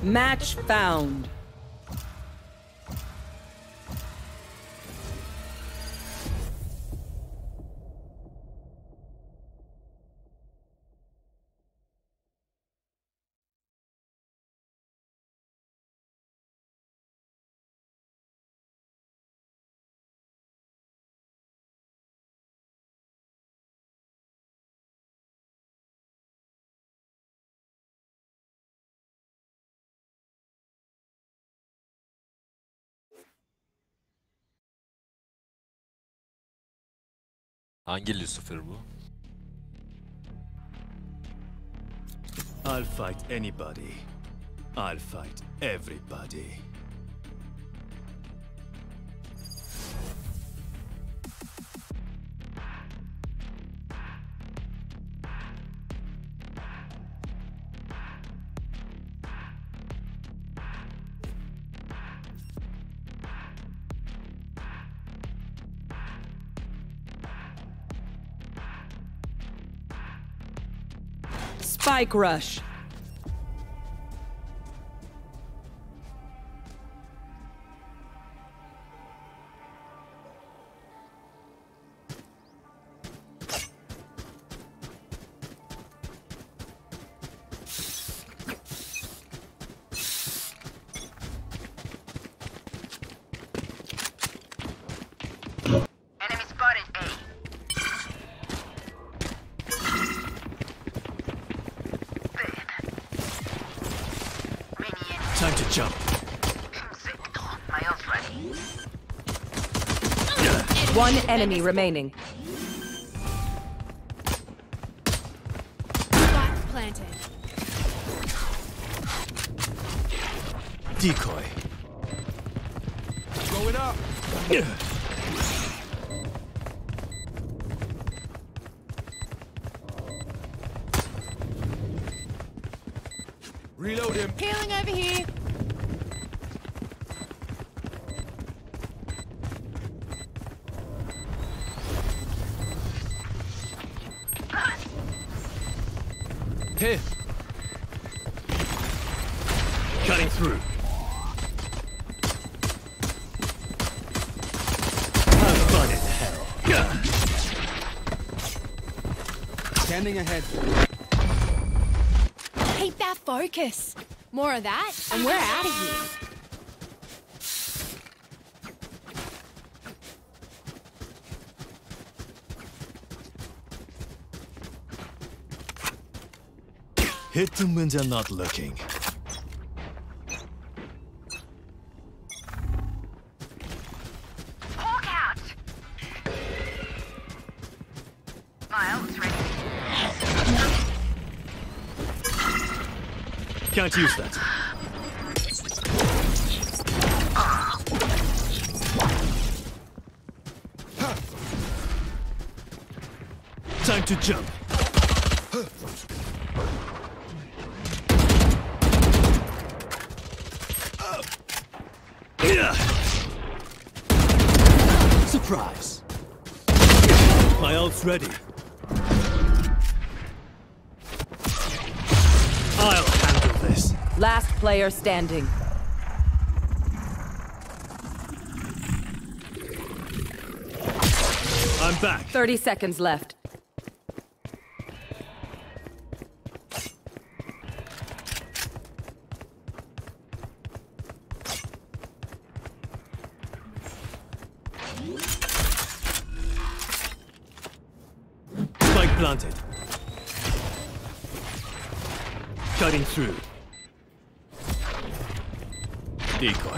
Match found. Hangi Lucifer bu? I'll fight anybody. I'll fight everybody. Spike rush. Enemy spotted A. Time to jump. My ult's ready. One enemy remaining. Spike planted. Decoy. Going up. Reload him. Healing over here. Here. Cutting through. Have fun in hell. Standing ahead. Keep that focus. More of that, and we're out of here. Hit them when they're not looking. Hawk out. My ult's ready. Can't use that. Time to jump. Surprise. My ult's ready. I'll handle this. Last player standing. I'm back. 30 seconds left. Spike planted. Cutting through. Decoy.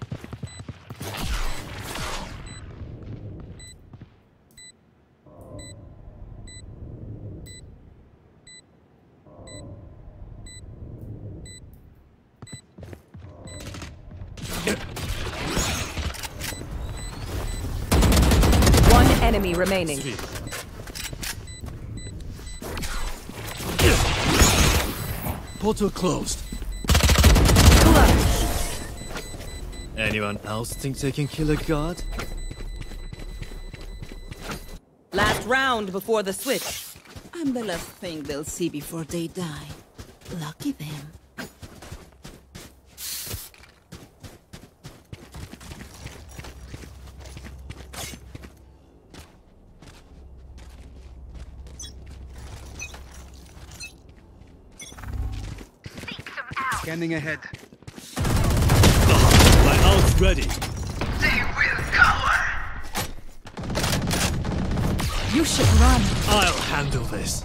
One enemy remaining. Sweet. Portal closed. Anyone else think they can kill a god? Last round before the switch. I'm the last thing they'll see before they die. Lucky them. Scanning ahead. My ult's ready. They will cover. You should run. I'll handle this.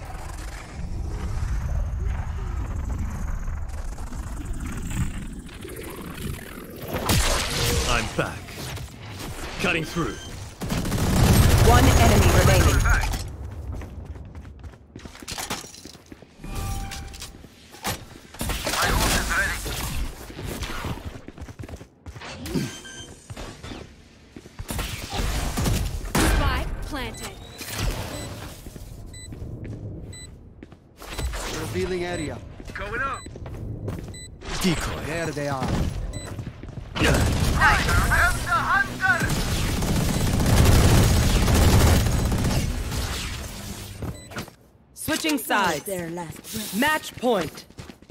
I'm back. Cutting through. One enemy remaining. My ult is ready. Spike planted. Revealing area. Going up. Decoy. There they are. Help the hunter. Switching sides. Their last breath. Match point.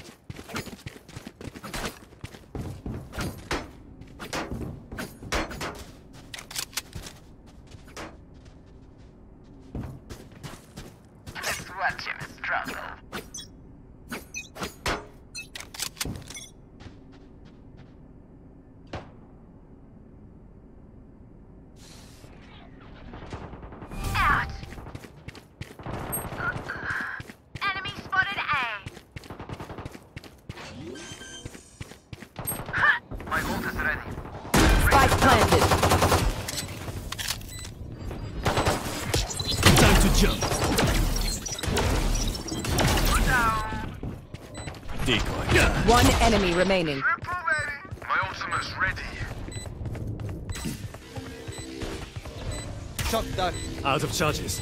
Let's watch him struggle. Out. Enemy spotted A. My ult is ready. Spike planted. Time to jump. Down. Decoy. One enemy remaining. Triple ready. My ultimate's ready. Shot that. Out of charges.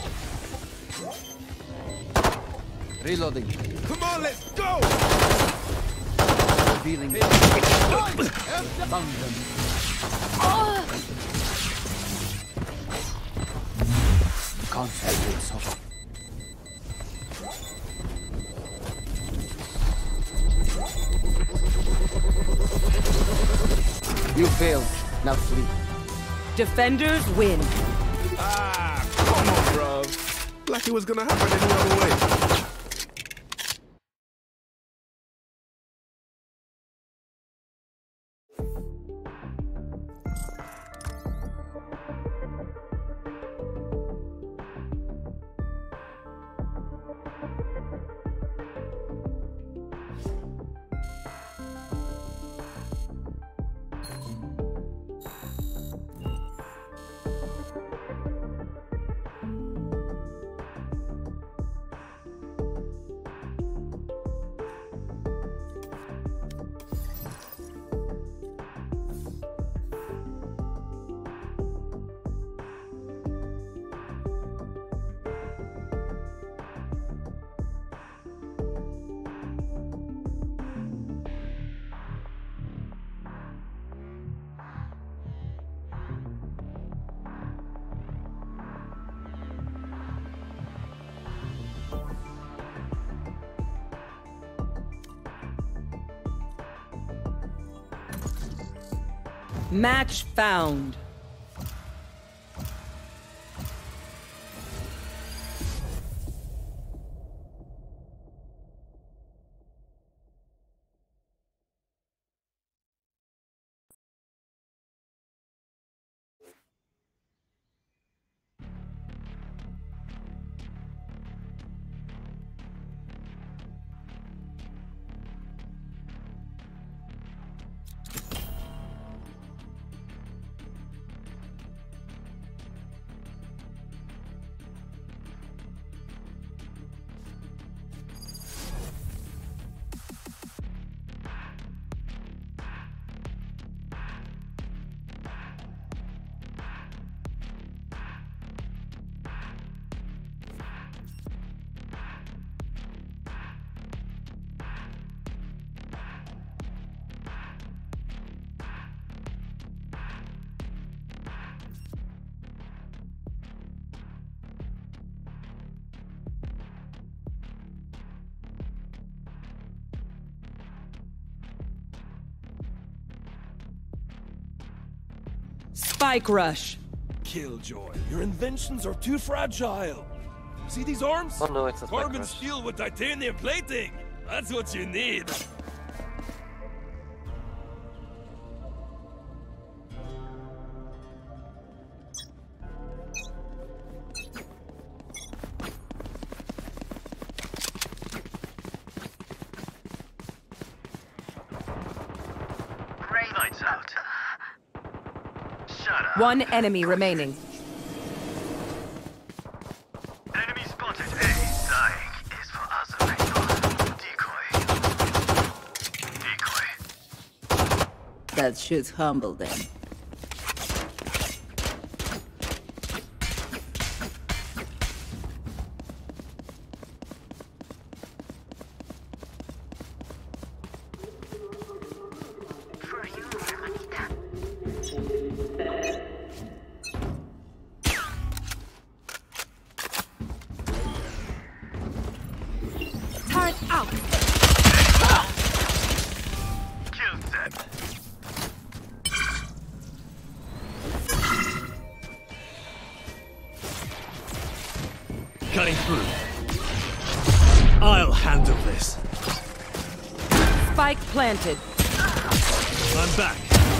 Reloading. Come on, let's go! Revealing. Found them. Concentrate, Sofa. You failed. Now sleep. Defenders win. Ah, come on, bro. Like it was gonna happen any other way. Match found. Spike rush. Killjoy, your inventions are too fragile. See these arms? Oh no, it's a spike Carbon rush. steel with titanium plating. That's what you need. Shut up. One enemy remaining. Enemy spotted. A. Dying is for us, Rachel. Decoy. That should humble them. For you, hermanita. Turret out. Killed them. Cutting through. I'll handle this. Spike planted. I'm back.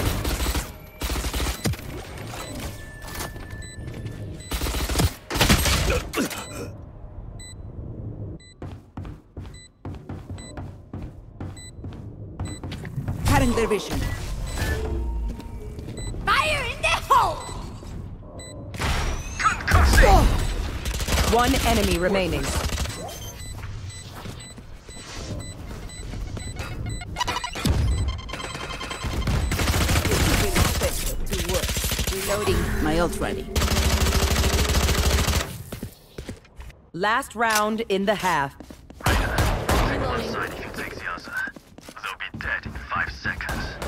Cutting their vision. Fire in the hole! One enemy remaining. Reloading. My ult ready. Last round in the half. Take one side if you take the other. They'll be dead in 5 seconds.